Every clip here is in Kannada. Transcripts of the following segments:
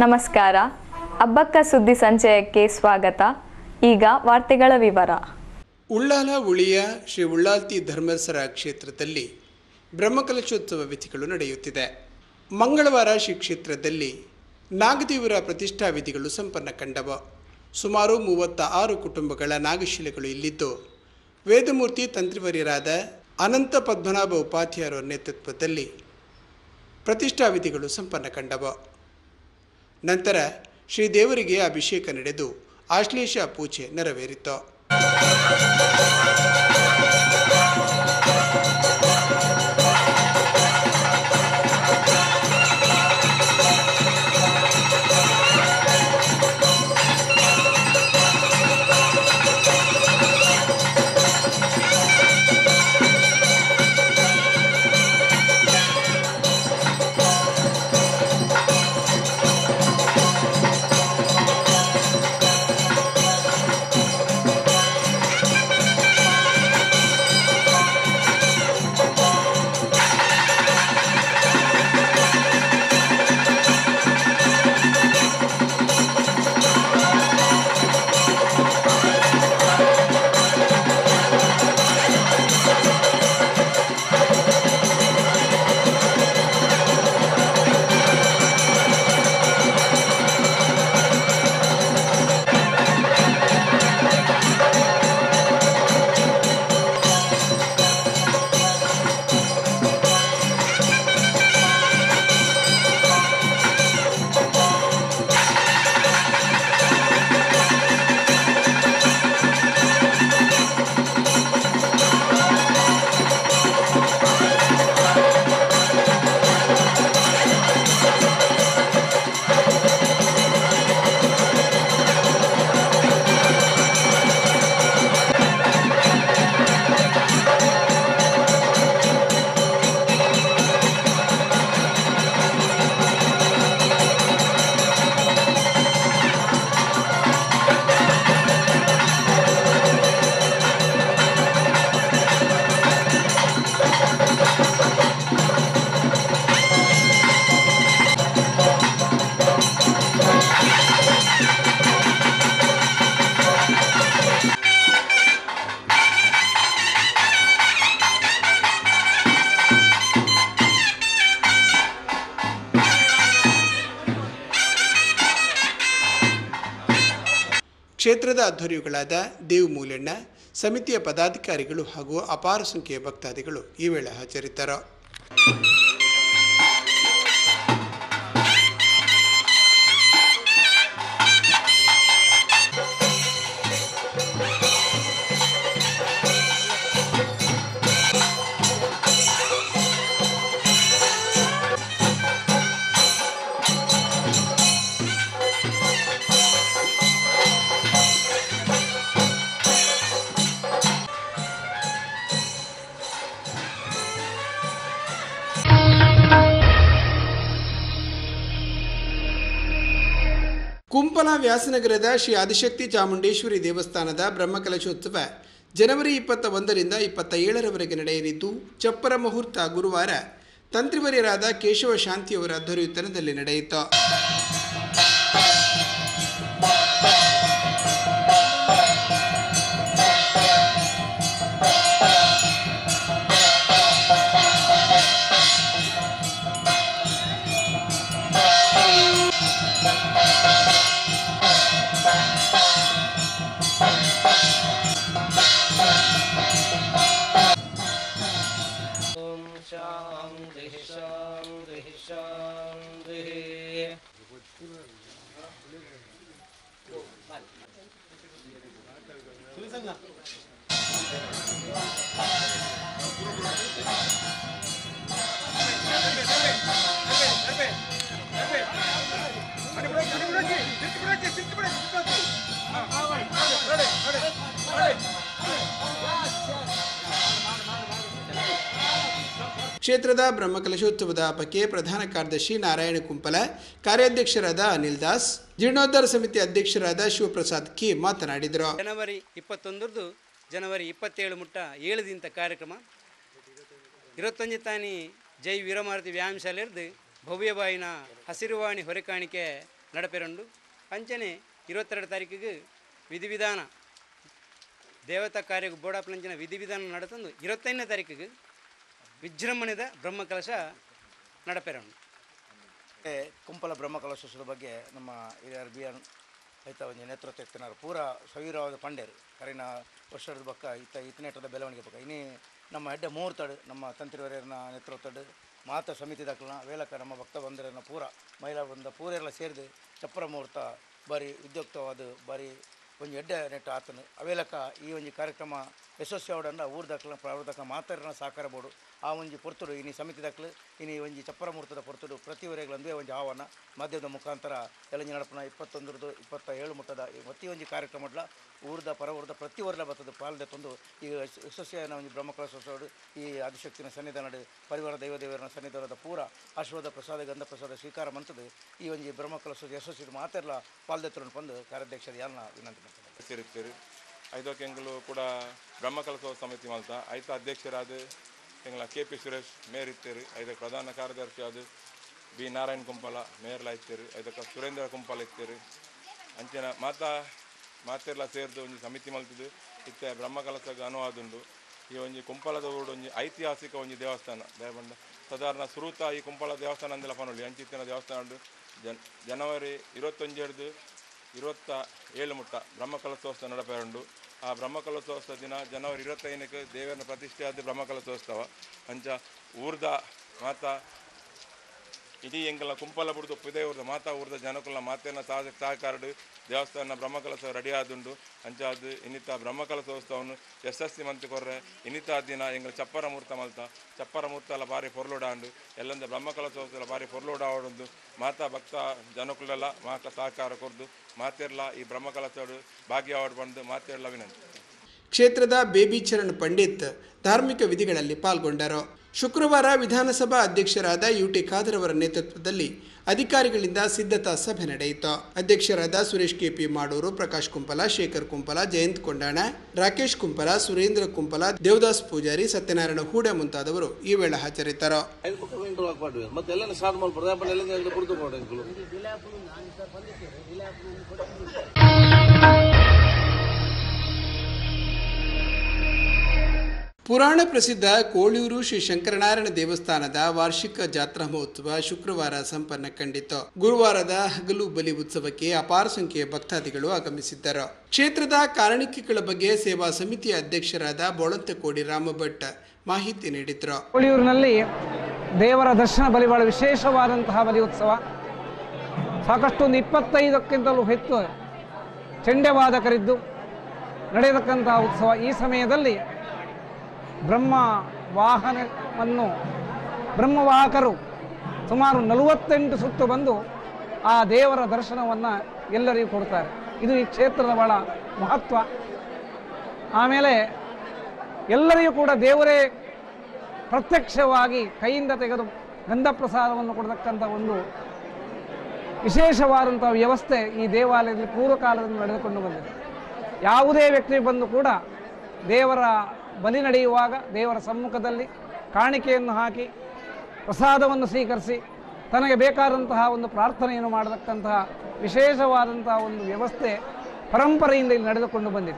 ನಮಸ್ಕಾರ. ಅಬ್ಬಕ್ಕ ಸುದ್ದಿ ಸಂಚಯಕ್ಕೆ ಸ್ವಾಗತ. ಈಗ ವಾರ್ತೆಗಳ ವಿವರ. ಉಳ್ಳಾಲ ಉಳಿಯ ಶ್ರೀ ಉಳ್ಳಾಲ್ತಿ ಧರ್ಮಸರ ಕ್ಷೇತ್ರದಲ್ಲಿ ಬ್ರಹ್ಮಕಲಶೋತ್ಸವ ವಿಧಿಗಳು ನಡೆಯುತ್ತಿದೆ. ಮಂಗಳವಾರ ಶ್ರೀ ಕ್ಷೇತ್ರದಲ್ಲಿ ನಾಗದೇವರ ಪ್ರತಿಷ್ಠಾ ವಿಧಿಗಳು ಸಂಪನ್ನ ಕಂಡವು. ಸುಮಾರು 36 ಕುಟುಂಬಗಳ ನಾಗಶಿಲೆಗಳು ಇಲ್ಲಿದ್ದು, ವೇದಮೂರ್ತಿ ತಂತ್ರಿವರ್ಯರಾದ ಅನಂತ ಪದ್ಮನಾಭ ಉಪಾಧ್ಯಾಯರ ನೇತೃತ್ವದಲ್ಲಿ ಪ್ರತಿಷ್ಠಾ ವಿಧಿಗಳು ಸಂಪನ್ನ ಕಂಡವು. ನಂತರ ಶ್ರೀದೇವರಿಗೆ ಅಭಿಷೇಕ ನಡೆದು ಆಶ್ಲೇಷ ಪೂಜೆ ನೆರವೇರಿತು. ಕ್ಷೇತ್ರದ ಅಧ್ವರ್ಯುಗಳಾದ ದೇವ್ ಮೂಲೆಣ್ಣ, ಸಮಿತಿಯ ಪದಾಧಿಕಾರಿಗಳು ಹಾಗೂ ಅಪಾರ ಸಂಖ್ಯೆಯ ಭಕ್ತಾದಿಗಳು ಈ ವೇಳೆ ಹಾಜರಿದ್ದರು. ಕುಂಪಲ ವ್ಯಾಸನಗರದ ಶ್ರೀ ಆದಿಶಕ್ತಿ ಚಾಮುಂಡೇಶ್ವರಿ ದೇವಸ್ಥಾನದ ಬ್ರಹ್ಮಕಲಶೋತ್ಸವ ಜನವರಿ 21ರಿಂದ 27ರವರೆಗೆ ನಡೆಯಲಿದ್ದು, ಚಪ್ಪರ ಮುಹೂರ್ತ ಗುರುವಾರ ತಂತ್ರಿವರ್ಯರಾದ ಕೇಶವ ಶಾಂತಿಯವರ ಅಧ್ವರ್ಯುತನದಲ್ಲಿ ನಡೆಯಿತು. ಕ್ಷೇತ್ರದ ಬ್ರಹ್ಮಕಲಶೋತ್ಸವದ ಹಬ್ಬಕ್ಕೆ ಪ್ರಧಾನ ಕಾರ್ಯದರ್ಶಿ ನಾರಾಯಣ ಕುಂಪಲ, ಕಾರ್ಯಾಧ್ಯಕ್ಷರಾದ ಅನಿಲ್ ದಾಸ್, ಜೀರ್ಣೋದ್ಧಾರ ಸಮಿತಿ ಅಧ್ಯಕ್ಷರಾದ ಶಿವಪ್ರಸಾದ್ ಕೆ ಮಾತನಾಡಿದರು. ಜನವರಿ 21 ಜನವರಿ 27 ಮುಟ್ಟ 7 ದಿನದ ಕಾರ್ಯಕ್ರಮ 21 ತಾನಿ ಜೈ ವೀರಮಾರುತಿ ವ್ಯಾಯಾಮ ಶಾಲೆ ಭವ್ಯವಾಯಿನ ಹಸಿರುವಾಣಿ ಹೊರೆಕಾಣಿಕೆ ನಡಪೆರಂಡು ಅಂಚನೆ 22 ತಾರೀಕಿಗೆ ವಿಧಿವಿಧಾನ ದೇವತಾ ಕಾರ್ಯಕ್ಕೆ ಬೋಡಾಪಲಂಚಿನ ವಿಧಿವಿಧಾನ ನಡೆತಂದು 25ನೇ ತಾರೀಕಿಗೆ ವಿಜೃಂಭಣೆದ ಬ್ರಹ್ಮಕಲಶ ನಡಪೆರಂಡು. ಕುಂಪಲ ಬ್ರಹ್ಮಕಲಶೋತ್ಸವದ ಬಗ್ಗೆ ನಮ್ಮ ಹಿರಿಯರು ಬಿ ಎನ್ ಐತ ಒಂದು ನೇತೃತ್ವ ಎತ್ತಿನಾರು ಪೂರ ಸವಿರವಾದ ಪಂಡೇರು ಕರಿನ ವರ್ಷದ ಬಕ್ಕ ಇತನೇಟದ ಬೆಳವಣಿಗೆ ಬಕ್ಕ ಇನ್ನೇ ನಮ್ಮ ಹೆಡ್ಡೆ ಮುಹೂರ್ತಡು ನಮ್ಮ ತಂತ್ರಿವರ್ಯರನ್ನ ನೇತೃತ್ವಡು ಮಾತ ಸಮಿತಿ ದಾಖಲನ ವೇಲಕ ನಮ್ಮ ಭಕ್ತ ಬಂದರನ್ನ ಪೂರ ಮಹಿಳಾ ಬಂದ ಪೂರೆಲ್ಲ ಸೇರಿದು ಚಪ್ಪರ ಮುಹೂರ್ತ ಬಾರಿ ಉದ್ಯೋಕ್ತವಾದ ಬಾರಿ ಒಂದು ಎಡ್ಡೆ ನೆಟ್ಟು ಆತನು ಅವೇಲಕ ಈ ಒಂದು ಕಾರ್ಯಕ್ರಮ ಯಶಸ್ವಿ ಅವಡನ್ನ ಊರು ದಾಖಲ ಪ್ರಾವರ್ಧಕ ಮಾತಾರನ ಸಾಕಾರ ಬೋಡು ಆ ಒಂಜಿ ಪೊರ್ತುಡು ಇನಿ ಸಮಿತಿ ದಾಖಲು ಇನಿ ಒಂಜಿ ಚಪ್ಪರ ಮುಹೂರ್ತದ ಪೊರ್ತುಡು ಪ್ರತಿವರೆಗಳಂದೇ ಒಂಜಿ ಆಹ್ವಾನ ಮಾಧ್ಯಮದ ಮುಖಾಂತರ ಎಳಂಜಿ ನಡಪನ 21 27 ಮುಟ್ಟದ ಪ್ರತಿ ಒಂಜಿ ಕಾರ್ಯಕ್ರಮಡ್ಲ ಊರ್ದ ಪರವರ್ದ ಪ್ರತಿವರ್ಲ ಬರ್ತದ ಪಾಲ್ದೆ ತಂದು ಈಗ ಯಶಸ್ವಿಯಾನ ಒಂದು ಬ್ರಹ್ಮಕಲಶೋತ್ಸವ ಈ ಆದಿಶಕ್ತಿನ ಸನ್ನಿಧಾನಡು ಪರಿವಾರ ದೈವದೇವರನ ಸನ್ನಿಧಾನದ ಪೂರ ಆಶೀರ್ವಾದ ಪ್ರಸಾದ ಗಂಧ ಪ್ರಸಾದ ಸ್ವೀಕಾರ ಮಂತದ್ದು ಈ ಒಂದು ಬ್ರಹ್ಮಕಲಶೋತ್ಸವ ಯಶಸ್ವಿ ಮಾತೆಲ್ಲ ಪಾಲ್ದೆ ತಗೊಂಡು ಬಂದು ಕಾರ್ಯಾಧ್ಯಕ್ಷರು ಯಾರನ್ನ ವಿನಂತಿ ಮಾಡ್ತಾರೆ ಸೇರುತ್ತೀರಿ. ಐದಕ್ಕೆ ಎಂಗಳು ಕೂಡ ಬ್ರಹ್ಮಕಲಶೋತ್ಸವ ಸಮಿತಿ ಮಲ್ತ ಐತ ಅಧ್ಯಕ್ಷರಾದ ಎಂಗಳ KP ಸುರೇಶ್ ಮೇಯರ್ ಇತ್ತೇರಿ. ಐದಕ್ಕೆ ಪ್ರಧಾನ ಕಾರ್ಯದರ್ಶಿ ಆದ ಬಿ ನಾರಾಯಣ್ ಕುಂಪಲ ಮೇಯರ್ಲ ಇತ್ತೇರಿ. ಐದಕ್ಕೆ ಸುರೇಂದ್ರ ಕುಂಪಲ ಇತ್ತೇರಿ. ಅಂಚನ ಮಾತೆಲ್ಲ ಸೇರಿದು ಒಂದು ಸಮಿತಿ ಮಲ್ತಿದ್ದು ಇತ್ತೆ ಬ್ರಹ್ಮಕಲಶಕ್ಕೆ ಅನುವಾದುಂಡು. ಈ ಒಂದು ಕುಂಪಲದ ಊರು ಒಂದು ಐತಿಹಾಸಿಕ ಒಂದು ದೇವಸ್ಥಾನ ದಯಬಂಡ ಸಾಧಾರಣ ಸುರೂತ ಈ ಕುಂಪಲ ದೇವಸ್ಥಾನ ಅಂದೆಲ್ಲ ಪನೊಳ್ಳಿ ಅಂಚಿತ್ತಿನ ದೇವಸ್ಥಾನ ಜನವರಿ 21 27 ಮುಟ್ಟ ಬ್ರಹ್ಮಕಲಶೋತ್ಸವ ನಡಪೆರಂಡು. ಆ ಬ್ರಹ್ಮಕಲಶೋತ್ಸವ ದಿನ ಜನವರಿ 25ಕ್ಕೆ ದೇವರನ್ನ ಪ್ರತಿಷ್ಠೆ ಆದ ಬ್ರಹ್ಮಕಲಶೋತ್ಸವ ಅಂಚ ಊರ್ದ ಮಾತಾ ಇಡೀ ಎಂಕಲ್ನ ಕುಂಪಲ ಬಿಡ್ದು ಪುದೇವ್ರದ ಮಾತಾ ಊರ್ದ ಜನಕಲ್ನ ಮಾತೆಯನ್ನ ಸಹಕಾರಡು ದೇವಸ್ಥಾನ ಬ್ರಹ್ಮಕಲಶ ರೆಡಿ ಆದುಂಡು. ಅಂಚ ಅದು ಇನ್ನಿತ ಬ್ರಹ್ಮಕಲಶೋತ್ಸವವನ್ನು ಯಶಸ್ವಿ ಮಂತ್ ಕೊರ್ರೆ ಇನ್ನಿತ ದಿನ ಎಂಗಳ ಚಪ್ಪರ ಮುಹೂರ್ತ ಮಲ್ತ ಚಪ್ಪರ ಮುಹೂರ್ತ ಎಲ್ಲ ಭಾರಿ ಪೊರ್ಲೋಡಾಂಡು ಎಲ್ಲಂದ ಬ್ರಹ್ಮಕಲಶೋತ್ಸವ ಭಾರಿ ಪೊರ್ಲೋಡಾವಡೊಂದು ಮಾತಾ ಭಕ್ತ ಜನಕುಲೆಲ್ಲ ಮಾಕ ಸಹಕಾರ ಕೊರ್ದು ಮಾತೆರ್ಲ ಈ ಬ್ರಹ್ಮಕಲಶೋಡು ಭಾಗ್ಯವಾಡು ಬಂದು ಮಾತೆರ್ಲ ವಿನಂತಿ. ಕ್ಷೇತ್ರದ ಬೇಬಿ ಚರಣ್ ಪಂಡಿತ್ ಧಾರ್ಮಿಕ ವಿಧಿಗಳಲ್ಲಿ ಪಾಲ್ಗೊಂಡರು. ಶುಕ್ರವಾರ ವಿಧಾನಸಭಾ ಅಧ್ಯಕ್ಷರಾದ UT ಖಾದರ್ ಅವರ ನೇತೃತ್ವದಲ್ಲಿ ಅಧಿಕಾರಿಗಳಿಂದ ಸಿದ್ಧತಾ ಸಭೆ ನಡೆಯಿತು. ಅಧ್ಯಕ್ಷರಾದ ಸುರೇಶ್ KP ಮಾಡೂರು, ಪ್ರಕಾಶ್ ಕುಂಪಲ, ಶೇಖರ್ ಕುಂಪಲ, ಜಯಂತ್ ಕೊಂಡಾಣ, ರಾಕೇಶ್ ಕುಂಪಲ, ಸುರೇಂದ್ರ ಕುಂಪಲ, ದೇವದಾಸ್ ಪೂಜಾರಿ, ಸತ್ಯನಾರಾಯಣ ಹೂಡೆ ಮುಂತಾದವರು ಈ ವೇಳೆ ಹಾಜರಿದ್ದರು. ಪುರಾಣ ಪ್ರಸಿದ್ಧ ಕೋಳೂರು ಶ್ರೀ ಶಂಕರನಾರಾಯಣ ದೇವಸ್ಥಾನದ ವಾರ್ಷಿಕ ಜಾತ್ರಾ ಮಹೋತ್ಸವ ಶುಕ್ರವಾರ ಸಂಪನ್ನ ಕಂಡಿತು. ಗುರುವಾರದ ಹಗಲು ಬಲಿ ಉತ್ಸವಕ್ಕೆ ಅಪಾರ ಸಂಖ್ಯೆಯ ಭಕ್ತಾದಿಗಳು ಆಗಮಿಸಿದ್ದರು. ಕ್ಷೇತ್ರದ ಕಾರಣಿಕೆಗಳ ಬಗ್ಗೆ ಸೇವಾ ಸಮಿತಿಯ ಅಧ್ಯಕ್ಷರಾದ ಬೋಳಂತಕೋಡಿ ರಾಮಭಟ್ ಮಾಹಿತಿ ನೀಡಿದರು. ಕೋಳಿಯೂರಿನಲ್ಲಿ ದೇವರ ದರ್ಶನ ಬಲಿ ಬಹಳ ವಿಶೇಷವಾದಂತಹ ಬಲಿ ಉತ್ಸವ. ಸಾಕಷ್ಟು ಒಂದು 25ಕ್ಕಿಂತಲೂ ಹೆಚ್ಚು ಚಂಡೆವಾದಕರಿದ್ದು ನಡೆಯತಕ್ಕಂತಹ ಉತ್ಸವ. ಈ ಸಮಯದಲ್ಲಿ ಬ್ರಹ್ಮವಾಹಕರು ಸುಮಾರು 48 ಸುತ್ತು ಬಂದು ಆ ದೇವರ ದರ್ಶನವನ್ನು ಎಲ್ಲರಿಗೂ ಕೊಡ್ತಾರೆ. ಇದು ಈ ಕ್ಷೇತ್ರದ ಬಹಳ ಮಹತ್ವ. ಆಮೇಲೆ ಎಲ್ಲರಿಗೂ ಕೂಡ ದೇವರೇ ಪ್ರತ್ಯಕ್ಷವಾಗಿ ಕೈಯಿಂದ ತೆಗೆದು ಗಂಧ ಪ್ರಸಾದವನ್ನು ಕೊಡತಕ್ಕಂಥ ಒಂದು ವಿಶೇಷವಾದಂಥ ವ್ಯವಸ್ಥೆ ಈ ದೇವಾಲಯದಲ್ಲಿ ಪೂರ್ವಕಾಲದಿಂದ ನಡೆದುಕೊಂಡು ಬಂದಿದೆ. ಯಾವುದೇ ವ್ಯಕ್ತಿ ಬಂದು ಕೂಡ ದೇವರ ಬಲಿ ನಡೆಯುವಾಗ ದೇವರ ಸಮ್ಮುಖದಲ್ಲಿ ಕಾಣಿಕೆಯನ್ನು ಹಾಕಿ ಪ್ರಸಾದವನ್ನು ಸ್ವೀಕರಿಸಿ ತನಗೆ ಬೇಕಾದಂತಹ ಒಂದು ಪ್ರಾರ್ಥನೆಯನ್ನು ಮಾಡತಕ್ಕಂತಹ ವಿಶೇಷವಾದಂತಹ ಒಂದು ವ್ಯವಸ್ಥೆ ಪರಂಪರೆಯಿಂದ ಇಲ್ಲಿ ನಡೆದುಕೊಂಡು ಬಂದಿದೆ.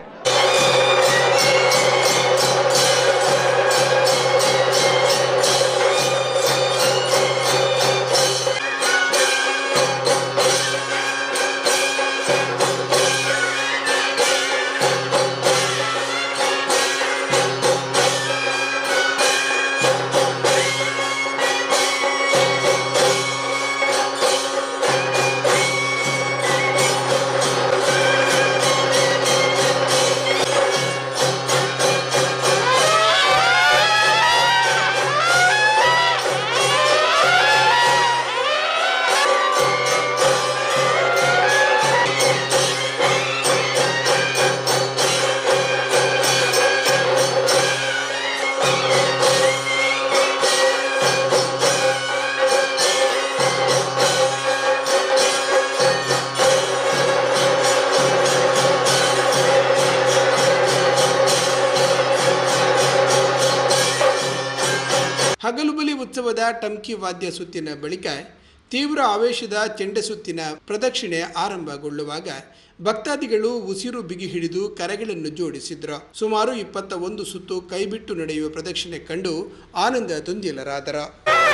ಹಗಲು ಬಲಿ ಉತ್ಸವದ ಟಮ್ಕಿ ವಾದ್ಯ ಸುತ್ತಿನ ಬಳಿಕ ತೀವ್ರ ಆವೇಶದ ಚೆಂಡೆ ಸುತ್ತಿನ ಪ್ರದಕ್ಷಿಣೆ ಆರಂಭಗೊಳ್ಳುವಾಗ ಭಕ್ತಾದಿಗಳು ಉಸಿರು ಬಿಗಿ ಹಿಡಿದು ಕರೆಗಳನ್ನು ಜೋಡಿಸಿದ್ರು. ಸುಮಾರು 21 ಸುತ್ತು ಕೈಬಿಟ್ಟು ನಡೆಯುವ ಪ್ರದಕ್ಷಿಣೆ ಕಂಡು ಆನಂದ ತುಂದಿಲರಾದರು.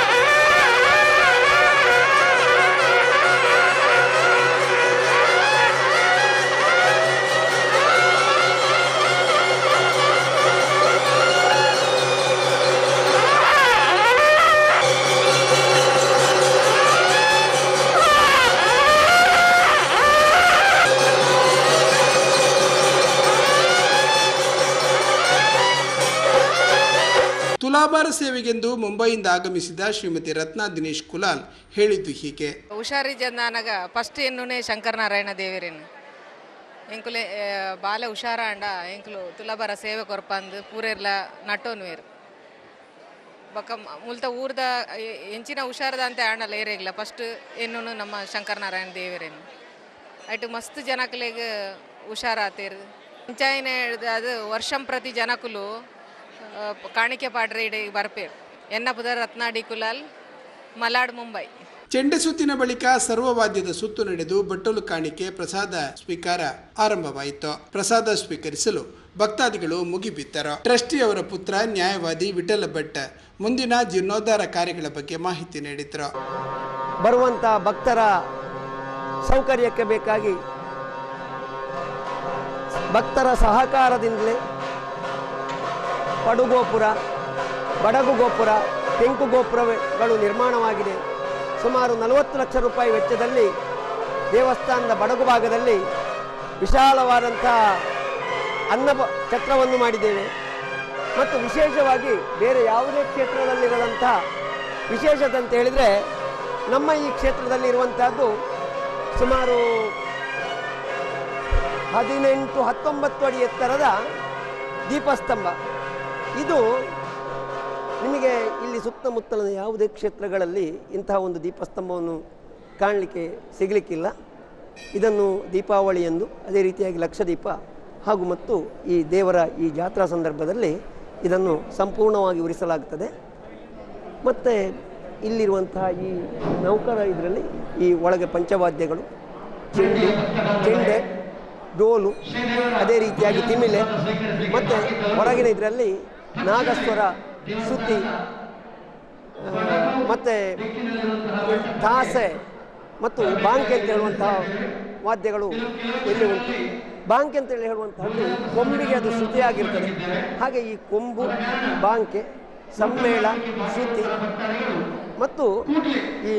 ತುಲಾಭಾರ ಸೇವೆಗೆಂದು ಮುಂಬೈಯಿಂದ ಆಗಮಿಸಿದ ಶ್ರೀಮತಿ ರತ್ನಾ ದಿನೇಶ್ ಕುಲಾಲ್ ಹೇಳಿದ್ದು ಹೀಗೆ. ಹುಷಾರಿದ್ದ ಫಸ್ಟ್ ಎನ್ನುನೆ ಶಂಕರನಾರಾಯಣ ದೇವರೇನು ಎಂಕುಲೆ ಬಾಲೆ ಹುಷಾರ ಅಂಡ ಎಂಕುಲು ತುಲಾಭಾರ ಸೇವೆ ಕೊರಪಂದು ಪೂರೆರ್ಲ ನಟೋನ್ವೇರು ಬೊಕ್ಕ ಮುಲ್ತ ಊರ್ದ ಎಂಚಿನ ಹುಷಾರದ ಅಂತ ಆಂಡಲ್ಲ ಏರೇಗ್ಲ ಫಸ್ಟ್ ಎನ್ನು ನಮ್ಮ ಶಂಕರನಾರಾಯಣ ದೇವರೇನು ಐಟು ಮಸ್ತ್ ಜನಕಲೆಗೆ ಹುಷಾರಾತೇರು ಇಂಚಾಯಿನ ಅದು ವರ್ಷಂ ಪ್ರತಿ ಜನಕುಲು ಕಾಣಿಕೆ ಪಾಡ್ರೆ ಇಡೆ ಬರ್ಪೇರು ಎನ್ನಪುದ ರತ್ನಾಡಿ ಕುಲಾಲ್ ಮಲಾಡ್ ಮುಂಬೈ. ಚೆಂಡೆ ಸುತ್ತಿನ ಬಳಿಕ ಸರ್ವವಾದ್ಯದ ಸುತ್ತು ನಡೆದು ಬಟ್ಟಲು ಕಾಣಿಕೆ ಪ್ರಸಾದ ಸ್ವೀಕಾರ ಆರಂಭವಾಯಿತು. ಪ್ರಸಾದ ಸ್ವೀಕರಿಸಲು ಭಕ್ತಾದಿಗಳು ಮುಗಿಬಿದ್ದರು. ಟ್ರಸ್ಟಿಯವರ ಪುತ್ರ ನ್ಯಾಯವಾದಿ ವಿಠಲ ಭಟ್ ಮುಂದಿನ ಜೀರ್ಣೋದ್ಧಾರ ಕಾರ್ಯಗಳ ಬಗ್ಗೆ ಮಾಹಿತಿ ನೀಡಿದರು. ಬರುವಂಥ ಭಕ್ತರ ಸೌಕರ್ಯಕ್ಕೆ ಬೇಕಾಗಿ ಭಕ್ತರ ಸಹಕಾರದಿಂದಲೇ ಪಡುಗೋಪುರ, ಬಡಗು ಗೋಪುರ, ತೆಂಕು ಗೋಪುರಗಳು ನಿರ್ಮಾಣವಾಗಿದೆ. ಸುಮಾರು 40 ಲಕ್ಷ ರೂಪಾಯಿ ವೆಚ್ಚದಲ್ಲಿ ದೇವಸ್ಥಾನದ ಬಡಗು ಭಾಗದಲ್ಲಿ ವಿಶಾಲವಾದಂಥ ಅನ್ನ ಛತ್ರವನ್ನು ಮಾಡಿದ್ದೇವೆ. ಮತ್ತು ವಿಶೇಷವಾಗಿ ಬೇರೆ ಯಾವುದೇ ಕ್ಷೇತ್ರದಲ್ಲಿರುವಂಥ ವಿಶೇಷತೆ ಅಂತ ಹೇಳಿದರೆ ನಮ್ಮ ಈ ಕ್ಷೇತ್ರದಲ್ಲಿ ಇರುವಂಥದ್ದು ಸುಮಾರು 18-19 ಅಡಿ ಎತ್ತರದ ದೀಪಸ್ತಂಭ. ಇದು ನಿಮಗೆ ಇಲ್ಲಿ ಸುತ್ತಮುತ್ತಲಿನ ಯಾವುದೇ ಕ್ಷೇತ್ರಗಳಲ್ಲಿ ಇಂತಹ ಒಂದು ದೀಪಸ್ತಂಭವನ್ನು ಕಾಣಲಿಕ್ಕೆ ಸಿಗಲಿಕ್ಕಿಲ್ಲ. ಇದನ್ನು ದೀಪಾವಳಿಯಂದು ಅದೇ ರೀತಿಯಾಗಿ ಲಕ್ಷದೀಪ ಹಾಗೂ ಮತ್ತು ಈ ದೇವರ ಈ ಜಾತ್ರಾ ಸಂದರ್ಭದಲ್ಲಿ ಇದನ್ನು ಸಂಪೂರ್ಣವಾಗಿ ಉರಿಸಲಾಗುತ್ತದೆ. ಮತ್ತು ಇಲ್ಲಿರುವಂತಹ ಈ ನೌಕರ ಇದರಲ್ಲಿ ಈ ಒಳಗೆ ಪಂಚವಾದ್ಯಗಳು, ಚೆಂಡೆ, ಡೋಲು, ಅದೇ ರೀತಿಯಾಗಿ ತಿಮಿಲೆ ಮತ್ತು ಹೊರಗಿನ ಇದರಲ್ಲಿ ನಾಗಸ್ವರ, ಶ್ರುತಿ ಮತ್ತು ತಾಸೆ ಮತ್ತು ಬಾಂಕೆ ಅಂತ ಹೇಳುವಂತಹ ವಾದ್ಯಗಳು ಇಲ್ಲಿ ಉಂಟು. ಬಾಂಕೆ ಅಂತೇಳಿ ಹೇಳುವಂತಹದ್ದು ಕೊಂಬಿಗೆ ಅದು ಶ್ರುತಿಯಾಗಿರ್ತದೆ. ಹಾಗೆ ಈ ಕೊಂಬು, ಬಾಂಕೆ, ಸಮ್ಮೇಳ, ಶ್ರುತಿ ಮತ್ತು ಈ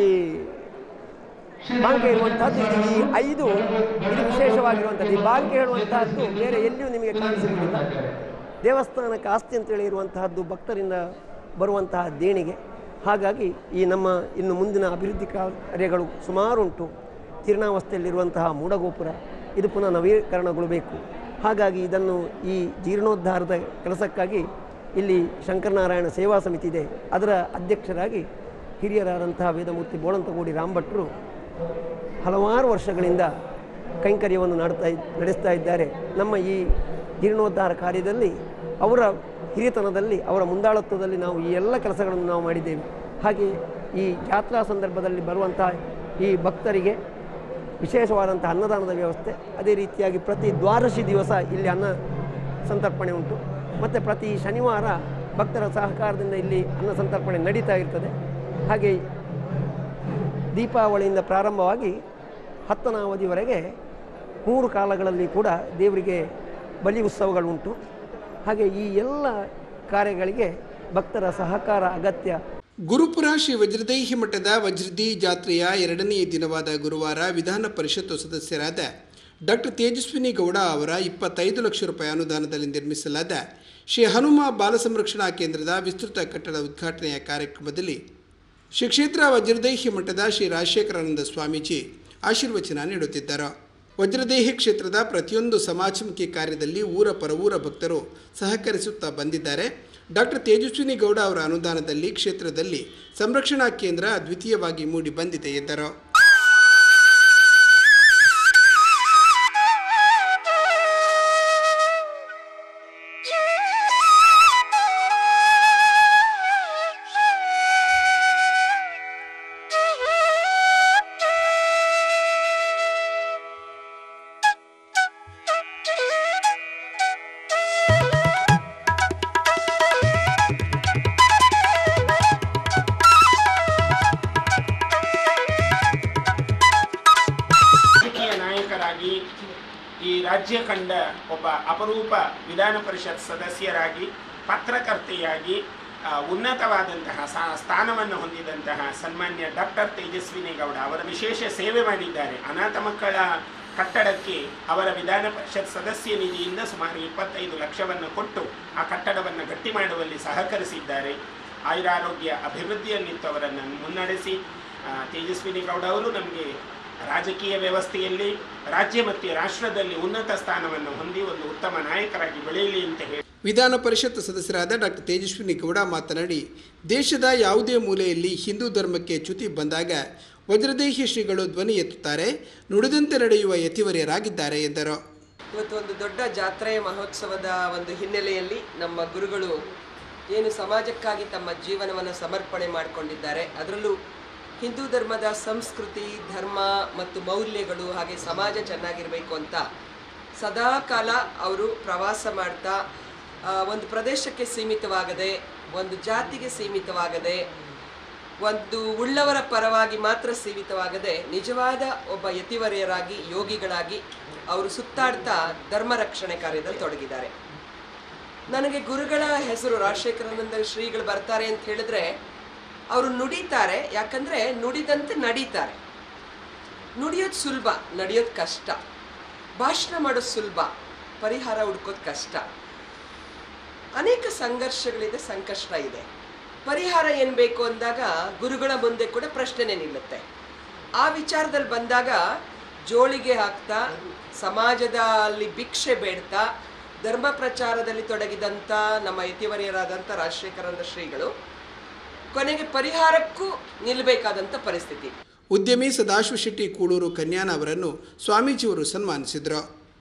ಬಾಂಕೆ ಇರುವಂತಹದ್ದು ಈ 5 ಇದು ವಿಶೇಷವಾಗಿರುವಂಥದ್ದು. ಈ ಬಾಂಕೆ ಹೇಳುವಂತಹದ್ದು ಬೇರೆ ಎಲ್ಲಿಯೂ ನಿಮಗೆ ಕಾಣಿಸಿರುವುದಿಲ್ಲ. ದೇವಸ್ಥಾನಕ್ಕೆ ಆಸ್ತಿ ಅಂತೇಳಿ ಇರುವಂತಹದ್ದು ಭಕ್ತರಿಂದ ಬರುವಂತಹ ದೇಣಿಗೆ. ಹಾಗಾಗಿ ಈ ನಮ್ಮ ಇನ್ನು ಮುಂದಿನ ಅಭಿವೃದ್ಧಿ ಕಾರ್ಯಗಳು ಸುಮಾರು ಉಂಟು. ಜೀರ್ಣಾವಸ್ಥೆಯಲ್ಲಿರುವಂತಹ ಮೂಢಗೋಪುರ ಇದು ಪುನಃ ನವೀಕರಣಗೊಳ್ಳಬೇಕು. ಹಾಗಾಗಿ ಇದನ್ನು ಈ ಜೀರ್ಣೋದ್ಧಾರದ ಕೆಲಸಕ್ಕಾಗಿ ಇಲ್ಲಿ ಶಂಕರನಾರಾಯಣ ಸೇವಾ ಸಮಿತಿ ಇದೆ. ಅದರ ಅಧ್ಯಕ್ಷರಾಗಿ ಹಿರಿಯರಾದಂತಹ ವೇದಮೂರ್ತಿ ಬೋಳಂತಗೋಡಿ ರಾಮಭಟ್ರು ಹಲವಾರು ವರ್ಷಗಳಿಂದ ಕೈಂಕರ್ಯವನ್ನು ನಡೆಸ್ತಾ ಇದ್ದಾರೆ. ನಮ್ಮ ಈ ಜೀರ್ಣೋದ್ಧಾರ ಕಾರ್ಯದಲ್ಲಿ ಅವರ ಹಿರಿಯತನದಲ್ಲಿ, ಅವರ ಮುಂದಾಳತ್ವದಲ್ಲಿ ನಾವು ಈ ಎಲ್ಲ ಕೆಲಸಗಳನ್ನು ನಾವು ಮಾಡಿದ್ದೇವೆ. ಹಾಗೆ ಈ ಜಾತ್ರಾ ಸಂದರ್ಭದಲ್ಲಿ ಬರುವಂತಹ ಈ ಭಕ್ತರಿಗೆ ವಿಶೇಷವಾದಂಥ ಅನ್ನದಾನದ ವ್ಯವಸ್ಥೆ, ಅದೇ ರೀತಿಯಾಗಿ ಪ್ರತಿ ದ್ವಾದಶಿ ದಿವಸ ಇಲ್ಲಿ ಅನ್ನ ಸಂತರ್ಪಣೆ ಉಂಟು. ಮತ್ತು ಪ್ರತಿ ಶನಿವಾರ ಭಕ್ತರ ಸಹಕಾರದಿಂದ ಇಲ್ಲಿ ಅನ್ನ ಸಂತರ್ಪಣೆ ನಡೀತಾ ಇರ್ತದೆ. ಹಾಗೆ ದೀಪಾವಳಿಯಿಂದ ಪ್ರಾರಂಭವಾಗಿ 10ನೇ ಅವಧಿವರೆಗೆ 3 ಕಾಲಗಳಲ್ಲಿ ಕೂಡ ದೇವರಿಗೆ ಬಲಿ ಉತ್ಸವಗಳುಂಟು. ಹಾಗೆ ಈ ಎಲ್ಲ ಕಾರ್ಯಗಳಿಗೆ ಭಕ್ತರ ಸಹಕಾರ ಅಗತ್ಯ. ಗುರುಪುರ ಶ್ರೀ ವಜ್ರದೇಹಿ ಮಠದ ವಜ್ರದಿ ಜಾತ್ರೆಯ 2ನೇ ದಿನವಾದ ಗುರುವಾರ ವಿಧಾನ ಪರಿಷತ್ತು ಸದಸ್ಯರಾದ ಡಾಕ್ಟರ್ ತೇಜಸ್ವಿನಿ ಗೌಡ ಅವರ 25 ಲಕ್ಷ ರೂಪಾಯಿ ಅನುದಾನದಲ್ಲಿ ನಿರ್ಮಿಸಲಾದ ಶ್ರೀ ಹನುಮ ಬಾಲ ಸಂರಕ್ಷಣಾ ಕೇಂದ್ರದ ವಿಸ್ತೃತ ಕಟ್ಟಡ ಉದ್ಘಾಟನೆಯ ಕಾರ್ಯಕ್ರಮದಲ್ಲಿ ಶ್ರೀ ಕ್ಷೇತ್ರ ವಜ್ರದೇಹಿ ಮಠದ ಶ್ರೀ ರಾಜಶೇಖರಾನಂದ ಸ್ವಾಮೀಜಿ ಆಶೀರ್ವಚನ ನೀಡುತ್ತಿದ್ದರು. ವಜ್ರದೇಹಿ ಕ್ಷೇತ್ರದ ಪ್ರತಿಯೊಂದು ಸಮಾಜಮುಖಿ ಕಾರ್ಯದಲ್ಲಿ ಊರ ಪರವೂರ ಭಕ್ತರು ಸಹಕರಿಸುತ್ತಾ ಬಂದಿದ್ದಾರೆ. ಡಾಕ್ಟರ್ ತೇಜಸ್ವಿನಿ ಗೌಡ ಅವರ ಅನುದಾನದಲ್ಲಿ ಕ್ಷೇತ್ರದಲ್ಲಿ ಸಂರಕ್ಷಣಾ ಕೇಂದ್ರ ಅದ್ವಿತೀಯವಾಗಿ ಮೂಡಿ ಬಂದಿದೆ ಎಂದರು. ರಾಜ್ಯ ಕಂಡ ಒಬ್ಬ ಅಪರೂಪ ವಿಧಾನ ಪರಿಷತ್ ಸದಸ್ಯರಾಗಿ ಪತ್ರಕರ್ತೆಯಾಗಿ ಉನ್ನತವಾದಂತಹ ಸ್ಥಾನವನ್ನು ಹೊಂದಿದಂತಹ ಸನ್ಮಾನ್ಯ ಡಾಕ್ಟರ್ ತೇಜಸ್ವಿನಿ ಗೌಡ ಅವರ ವಿಶೇಷ ಸೇವೆ ಮಾಡಿದ್ದಾರೆ. ಅನಾಥ ಮಕ್ಕಳ ಕಟ್ಟಡಕ್ಕೆ ಅವರ ವಿಧಾನ ಪರಿಷತ್ ಸದಸ್ಯ ನಿಧಿಯಿಂದ ಸುಮಾರು 25 ಲಕ್ಷವನ್ನು ಕೊಟ್ಟು ಆ ಕಟ್ಟಡವನ್ನು ಗಟ್ಟಿ ಮಾಡುವಲ್ಲಿ ಸಹಕರಿಸಿದ್ದಾರೆ. ಆಯುರಾರೋಗ್ಯ ಅಭಿವೃದ್ಧಿಯನ್ನಿತ್ತು ಅವರನ್ನು ಮುನ್ನಡೆಸಿ ತೇಜಸ್ವಿನಿ ಗೌಡ ಅವರು ನಮಗೆ ರಾಜಕೀಯ ವ್ಯವಸ್ಥೆಯಲ್ಲಿ ರಾಜ್ಯ ಮತ್ತು ರಾಷ್ಟ್ರದಲ್ಲಿ ಉನ್ನತ ಸ್ಥಾನವನ್ನು ಹೊಂದಿ ಒಂದು ಉತ್ತಮ ನಾಯಕರಾಗಿ ಬೆಳೆಯಲಿ ಅಂತ ಹೇಳಿ ವಿಧಾನ ಪರಿಷತ್ ಸದಸ್ಯರಾದ ಡಾಕ್ಟರ್ ತೇಜಸ್ವಿನಿ ಗೌಡ ಮಾತನಾಡಿ, ದೇಶದ ಯಾವುದೇ ಮೂಲೆಯಲ್ಲಿ ಹಿಂದೂ ಧರ್ಮಕ್ಕೆ ಚ್ಯುತಿ ಬಂದಾಗ ವಜ್ರದೇಹಿ ಶ್ರೀಗಳು ಧ್ವನಿ ಎತ್ತುತ್ತಾರೆ, ನುಡಿದಂತೆ ನಡೆಯುವ ಯತಿವರ್ಯರಾಗಿದ್ದಾರೆ ಎಂದರು. ಇವತ್ತು ಒಂದು ದೊಡ್ಡ ಜಾತ್ರೆಯ ಮಹೋತ್ಸವದ ಒಂದು ಹಿನ್ನೆಲೆಯಲ್ಲಿ ನಮ್ಮ ಗುರುಗಳು ಏನು ಸಮಾಜಕ್ಕಾಗಿ ತಮ್ಮ ಜೀವನವನ್ನು ಸಮರ್ಪಣೆ ಮಾಡಿಕೊಂಡಿದ್ದಾರೆ, ಅದರಲ್ಲೂ ಹಿಂದೂ ಧರ್ಮದ ಸಂಸ್ಕೃತಿ, ಧರ್ಮ ಮತ್ತು ಮೌಲ್ಯಗಳು ಹಾಗೆ ಸಮಾಜ ಚೆನ್ನಾಗಿರಬೇಕು ಅಂತ ಸದಾ ಕಾಲ ಅವರು ಪ್ರವಾಸ ಮಾಡ್ತಾ ಒಂದು ಪ್ರದೇಶಕ್ಕೆ ಸೀಮಿತವಾಗದೆ, ಒಂದು ಜಾತಿಗೆ ಸೀಮಿತವಾಗದೆ, ಒಂದು ಉಳ್ಳವರ ಪರವಾಗಿ ಮಾತ್ರ ಸೀಮಿತವಾಗದೆ ನಿಜವಾದ ಒಬ್ಬ ಯತಿವರ್ಯರಾಗಿ, ಯೋಗಿಗಳಾಗಿ ಅವರು ಸುತ್ತಾಡ್ತಾ ಧರ್ಮ ರಕ್ಷಣೆ ಕಾರ್ಯದಲ್ಲಿ ತೊಡಗಿದ್ದಾರೆ. ನನಗೆ ಗುರುಗಳ ಹೆಸರು ರಾಜಶೇಖರಾನಂದ ಶ್ರೀಗಳು ಬರ್ತಾರೆ ಅಂತ ಹೇಳಿದ್ರೆ ಅವರು ನುಡಿತಾರೆ, ಯಾಕಂದರೆ ನುಡಿದಂತೆ ನಡೀತಾರೆ. ನುಡಿಯೋದು ಸುಲಭ, ನಡೆಯೋದು ಕಷ್ಟ. ಭಾಷಣ ಮಾಡೋದು ಸುಲಭ, ಪರಿಹಾರ ಹುಡ್ಕೋದು ಕಷ್ಟ. ಅನೇಕ ಸಂಘರ್ಷಗಳಿದೆ, ಸಂಕಷ್ಟ ಇದೆ. ಪರಿಹಾರ ಏನು ಬೇಕು ಅಂದಾಗ ಗುರುಗಳ ಮುಂದೆ ಕೂಡ ಪ್ರಶ್ನೆನೇ ನಿಲ್ಲುತ್ತೆ. ಆ ವಿಚಾರದಲ್ಲಿ ಬಂದಾಗ ಜೋಳಿಗೆ ಹಾಕ್ತಾ, ಸಮಾಜದಲ್ಲಿ ಭಿಕ್ಷೆ ಬೇಡ್ತಾ, ಧರ್ಮ ಪ್ರಚಾರದಲ್ಲಿ ತೊಡಗಿದಂಥ ನಮ್ಮ ಯತಿವರ್ಯರಾದಂಥ ರಾಜಶೇಖರಾನಂದ ಶ್ರೀಗಳು ಕೊನೆಗೆ ಪರಿಹಾರಕ್ಕೂ ನಿಲ್ಲಬೇಕಾದಂಥ ಪರಿಸ್ಥಿತಿ. ಉದ್ಯಮಿ ಸದಾಶಿವ ಶೆಟ್ಟಿ ಕೂಳೂರು ಕನ್ಯಾನ ಅವರನ್ನು ಸ್ವಾಮೀಜಿಯವರು ಸನ್ಮಾನಿಸಿದರು.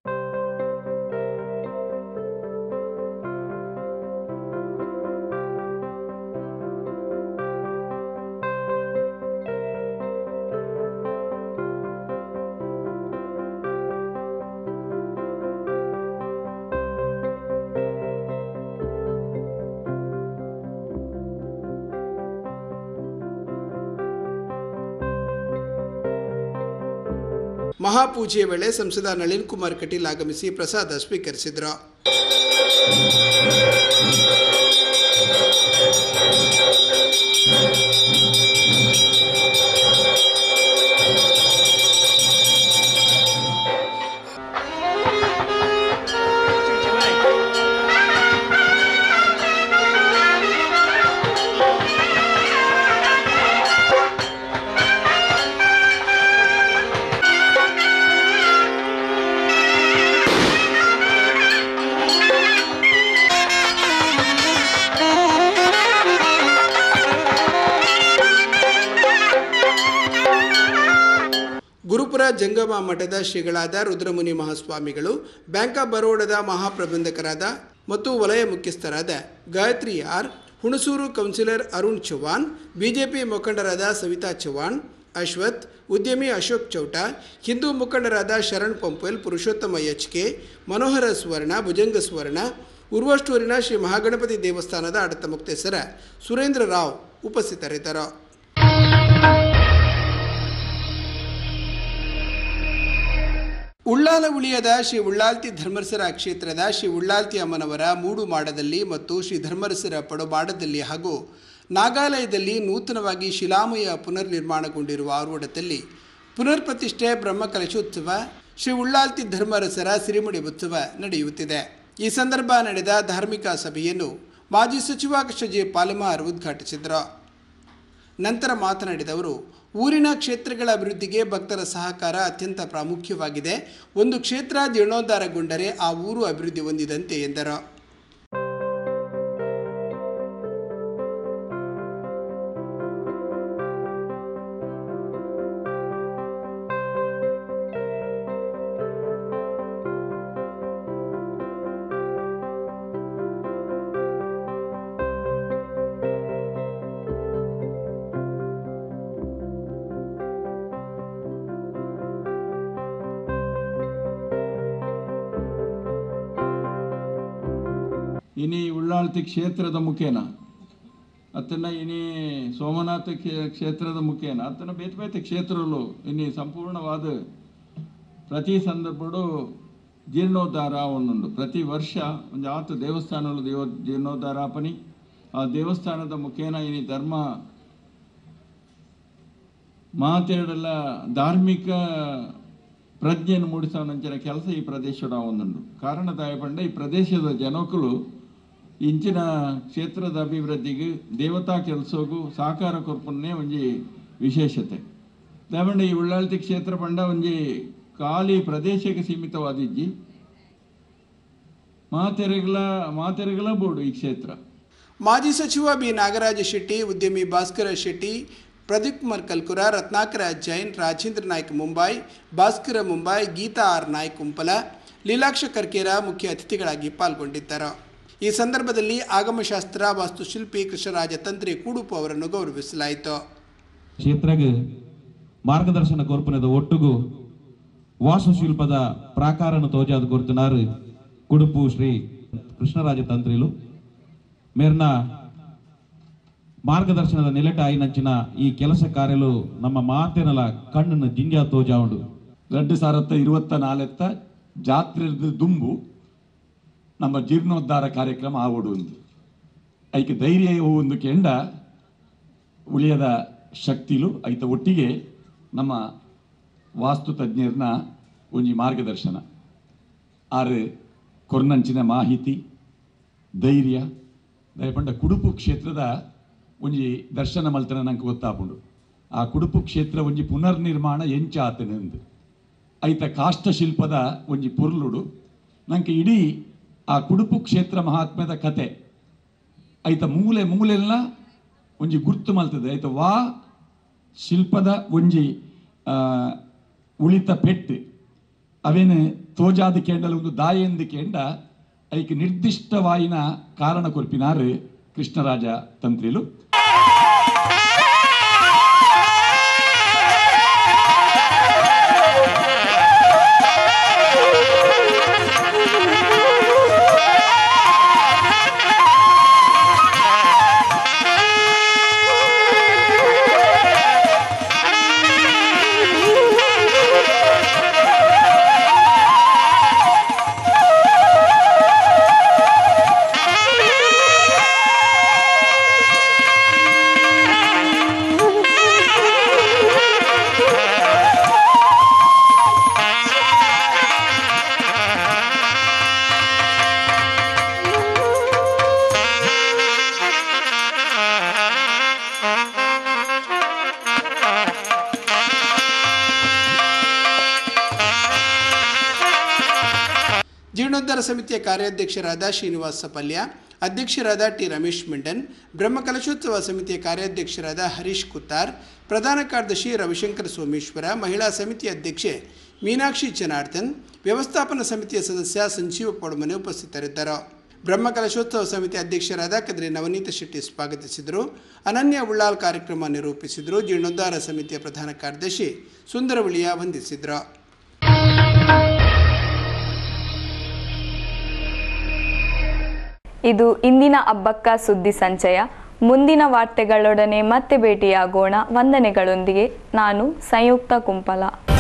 ಮಹಾಪೂಜೆಯ ವೇಳೆ ಸಂಸದ ನಳಿನ್ ಕುಮಾರ್ ಕಟೀಲ್ ಆಗಮಿಸಿ ಪ್ರಸಾದ ಸ್ವೀಕರಿಸಿದರು. ಗುರುಪುರ ಜಂಗಮ ಮಠದ ಶ್ರೀಗಳಾದ ರುದ್ರಮುನಿ ಮಹಾಸ್ವಾಮಿಗಳು, ಬ್ಯಾಂಕ್ ಆಫ್ ಬರೋಡದ ಮಹಾಪ್ರಬಂಧಕರಾದ ಮತ್ತು ವಲಯ ಮುಖ್ಯಸ್ಥರಾದ Gayatri R, Hunsur councillor Arun Chauhan, BJP ಮುಖಂಡರಾದ ಸವಿತಾ ಚೌಹಾಣ್, ಅಶ್ವಥ್, ಉದ್ಯಮಿ ಅಶೋಕ್ ಚೌಟ, ಹಿಂದೂ ಮುಖಂಡರಾದ ಶರಣ್ ಪಂಪೆಲ್, ಪುರುಷೋತ್ತಮ ಎಚ್.ಕೆ, ಮನೋಹರ ಸುವರ್ಣ, ಭುಜಂಗ ಸುವರ್ಣ, ಉರ್ವಷ್ಟೂರಿನ ಶ್ರೀ ಮಹಾಗಣಪತಿ ದೇವಸ್ಥಾನದ ಆಡಳಿತ ಮುಕ್ತೇಸರ ಸುರೇಂದ್ರ ರಾವ್ ಉಪಸ್ಥಿತರಿದ್ದರು. ಉಳ್ಳಾಲ ಉಳಿಯದ ಶ್ರೀ ಉಳ್ಳಾಲ್ತಿ ಧರ್ಮರಸರ ಕ್ಷೇತ್ರದ ಶ್ರೀ ಉಳ್ಳಾಲ್ತಿ ಅಮ್ಮನವರ ಮೂಡು ಮಾಡದಲ್ಲಿ ಮತ್ತು ಶ್ರೀ ಧರ್ಮರಸರ ಪಡಮಾಡದಲ್ಲಿ ಹಾಗೂ ನಾಗಾಲಯದಲ್ಲಿ ನೂತನವಾಗಿ ಶಿಲಾಮಯ ಪುನರ್ನಿರ್ಮಾಣಗೊಂಡಿರುವ ಆರ್ವಡದಲ್ಲಿ ಪುನರ್ ಪ್ರತಿಷ್ಠೆ ಬ್ರಹ್ಮಕಲಶೋತ್ಸವ, ಶ್ರೀ ಉಳ್ಳಾಲ್ತಿ ಧರ್ಮರಸರ ಸಿರಿಮುಡಿ ಉತ್ಸವ ನಡೆಯುತ್ತಿದೆ. ಈ ಸಂದರ್ಭ ನಡೆದ ಧಾರ್ಮಿಕ ಸಭೆಯನ್ನು ಮಾಜಿ ಸಚಿವ ಕೃಷ್ಣಜಿ ಪಾಲೆಮಾರ್ ಉದ್ಘಾಟಿಸಿದರು. ನಂತರ ಮಾತನಾಡಿದವರು, ಊರಿನ ಕ್ಷೇತ್ರಗಳ ಅಭಿವೃದ್ಧಿಗೆ ಭಕ್ತರ ಸಹಕಾರ ಅತ್ಯಂತ ಪ್ರಾಮುಖ್ಯವಾಗಿದೆ. ಒಂದು ಕ್ಷೇತ್ರ ಜೀರ್ಣೋದ್ಧಾರಗೊಂಡರೆ ಆ ಊರು ಅಭಿವೃದ್ಧಿ ಹೊಂದಿದಂತೆ ಎಂದರು. ಇನಿ ಉಳ್ಳಾಲ್ತಿ ಕ್ಷೇತ್ರದ ಮುಖೇನ ಅತ್ತನ ಇನಿ ಸೋಮನಾಥ ಕ್ಷೇತ್ರದ ಮುಖೇನ ಅತ್ತನ ಬೇತೆ ಬೇತೆ ಕ್ಷೇತ್ರಗಳು ಇನಿ ಸಂಪೂರ್ಣವಾದ ಪ್ರತಿ ಸಂದರ್ಭಡು ಜೀರ್ಣೋದ್ಧಾರ ಒಂದುಂಡು. ಪ್ರತಿ ವರ್ಷ ಒಂದು 8 ದೇವಸ್ಥಾನಗಳು ಜೀರ್ಣೋದ್ಧಾರ ಆಪನಿ. ಆ ದೇವಸ್ಥಾನದ ಮುಖೇನ ಇನಿ ಧರ್ಮ ಮಾತೆರಡೆಲ್ಲ ಧಾರ್ಮಿಕ ಪ್ರಜ್ಞೆಯನ್ನು ಮೂಡಿಸೋನಂಚಿನ ಕೆಲಸ ಈ ಪ್ರದೇಶದ ಒಂದುಂಡು. ಕಾರಣ ತಾಯಪಂಡ ಈ ಪ್ರದೇಶದ ಜನಕುಲು ಇಂಚಿನ ಕ್ಷೇತ್ರದ ಅಭಿವೃದ್ಧಿಗೆ ದೇವತಾ ಕೆಲಸಗೂ ಸಹಕಾರ ಕೊರ್ಪನ್ನೇ ಒಂಜಿ ವಿಶೇಷತೆ. ದಾಯಪಂಡ ಈ ಉಳ್ಳಾಲ್ತಿ ಕ್ಷೇತ್ರ ಪಂಡ ಒಂಜಿ ಖಾಲಿ ಪ್ರದೇಶಕ್ಕೆ ಸೀಮಿತವಾದಿಜ್ಜಿ ಮಾತೆರೆಗಳ ಬೋರ್ಡು ಈ ಕ್ಷೇತ್ರ. ಮಾಜಿ ಸಚಿವ ಬಿ ನಾಗರಾಜ ಶೆಟ್ಟಿ, ಉದ್ಯಮಿ ಭಾಸ್ಕರ ಶೆಟ್ಟಿ, ಪ್ರದೀಪ್ ಕುಮಾರ್ ಕಲ್ಕುರ, ರತ್ನಾಕರ ಜೈನ್, ರಾಜೇಂದ್ರ ನಾಯ್ಕ್ ಮುಂಬೈ, ಭಾಸ್ಕರ ಮುಂಬೈ, ಗೀತಾ ಆರ್ ನಾಯ್ಕ್ ಕುಂಪಲ, ಲೀಲಾಕ್ಷ ಕರ್ಕೇರ ಮುಖ್ಯ ಅತಿಥಿಗಳಾಗಿ ಪಾಲ್ಗೊಂಡಿದ್ದರು. ಈ ಸಂದರ್ಭದಲ್ಲಿ ಆಗಮಶಾಸ್ತ್ರ ವಾಸ್ತುಶಿಲ್ಪಿ ಕೃಷ್ಣರಾಜ ತಂತ್ರಿ ಕೂಡುಪು ಅವರನ್ನು ಗೌರವಿಸಲಾಯಿತು. ಕ್ಷೇತ್ರಕ್ಕೆ ಮಾರ್ಗದರ್ಶನ ಕೊರ್ಪನದ ಒಟ್ಟುಗು ವಾಸ್ತುಶಿಲ್ಪದ ಪ್ರಾಕಾರನ ತೋಜಾದ ಕೊರ್ತನಾರು ಕುಡುಪು ಶ್ರೀ ಕೃಷ್ಣರಾಜ ತಂತ್ರಿಲು ಮೇರ್ನ ಮಾರ್ಗದರ್ಶನದ ನೆಲೆಟ ಆಯ್ನಂಚಿನ ಈ ಕೆಲಸ ಕಾರ್ಯಲು ನಮ್ಮ ಮಾತೆನಲ ಕಣ್ಣನ್ನು ಜಿಂಜಾ ತೋಜಾ ಉಂಡು. 2024 ಜಾತ್ರೆ ದುಂಬು ನಮ್ಮ ಜೀರ್ಣೋದ್ಧಾರ ಕಾರ್ಯಕ್ರಮ ಆವಡು ಐಕೆ ಧೈರ್ಯ ಒಂದು ಕೆಂಡ ಉಳಿಯದ ಶಕ್ತಿಲು ಐತ ಒಟ್ಟಿಗೆ ನಮ್ಮ ವಾಸ್ತು ತಜ್ಞರನ್ನ ಒಂಜಿ ಮಾರ್ಗದರ್ಶನ ಆರು ಕೊರ್ನಂಚಿನ ಮಾಹಿತಿ ಧೈರ್ಯ ದಯಪಂಡ ಕುಡುಪು ಕ್ಷೇತ್ರದ ಒಂಜಿ ದರ್ಶನ ಮಲ್ತನ ನಂಗೆ ಗೊತ್ತಾಪುಂಡು. ಆ ಕುಡುಪು ಕ್ಷೇತ್ರ ಒಂಜಿ ಪುನರ್ನಿರ್ಮಾಣ ಎಂಚಾತನೆಂದು ಐತ ಕಾಷ್ಟಶಿಲ್ಪದ ಒಂಜಿ ಪೊರ್ಲುಡು ನಂಗೆ ಇಡೀ ಆ ಕುಡುಪು ಕ್ಷೇತ್ರ ಮಹಾತ್ಮ್ಯದ ಕತೆ ಐತ ಮೂಲೆಲ್ಲ ಒಂಜಿ ಗುರ್ತು ಮಲ್ತದೆ. ಐತ ವಾ ಶಿಲ್ಪದ ಒಂಜಿ ಉಳಿತ ಪೆಟ್ಟು ಅವೇನು ತೋಜಾದ ಕೇಂಡಲ ಒಂದು ದಾಯೆಂದು ಕೇಂಡ ಐಕೆ ನಿರ್ದಿಷ್ಟವಾಯಿನ ಕಾರಣ ಕೊರ್ಪಿನಾರು ಕೃಷ್ಣರಾಜ ತಂತ್ರಿಲು. ಜೀರ್ಣೋದ್ಧಾರ ಸಮಿತಿಯ ಕಾರ್ಯಾಧ್ಯಕ್ಷರಾದ ಶ್ರೀನಿವಾಸ ಸಪಲ್ಯ, ಅಧ್ಯಕ್ಷರಾದ ಟಿ ರಮೇಶ್ ಮಿಂಡನ್, ಬ್ರಹ್ಮಕಲಶೋತ್ಸವ ಸಮಿತಿಯ ಕಾರ್ಯಾಧ್ಯಕ್ಷರಾದ ಹರೀಶ್ ಕುತ್ತಾರ್, ಪ್ರಧಾನ ಕಾರ್ಯದರ್ಶಿ ರವಿಶಂಕರ್ ಸೋಮೇಶ್ವರ, ಮಹಿಳಾ ಸಮಿತಿಯ ಅಧ್ಯಕ್ಷೆ ಮೀನಾಕ್ಷಿ ಜನಾರ್ದನ್, ವ್ಯವಸ್ಥಾಪನಾ ಸಮಿತಿಯ ಸದಸ್ಯ ಸಂಜೀವ ಪೊಡಮನೆ ಉಪಸ್ಥಿತರಿದ್ದರು. ಬ್ರಹ್ಮಕಲಶೋತ್ಸವ ಸಮಿತಿ ಅಧ್ಯಕ್ಷರಾದ ಕದ್ರಿ ನವನೀತ ಶೆಟ್ಟಿ ಸ್ವಾಗತಿಸಿದರು. ಅನನ್ಯ ಉಳ್ಳಾಲ್ ಕಾರ್ಯಕ್ರಮ ನಿರೂಪಿಸಿದರು. ಜೀರ್ಣೋದ್ಧಾರ ಸಮಿತಿಯ ಪ್ರಧಾನ ಕಾರ್ಯದರ್ಶಿ ಸುಂದರವಳಿಯ ವಂದಿಸಿದರು. ಇದು ಇಂದಿನ ಅಬ್ಬಕ್ಕ ಸುದ್ದಿ ಸಂಚಯ. ಮುಂದಿನ ವಾರ್ತೆಗಳೊಡನೆ ಮತ್ತೆ ಭೇಟಿಯಾಗೋಣ. ವಂದನೆಗಳೊಂದಿಗೆ ನಾನು ಸಂಯುಕ್ತ ಕುಂಪಲ.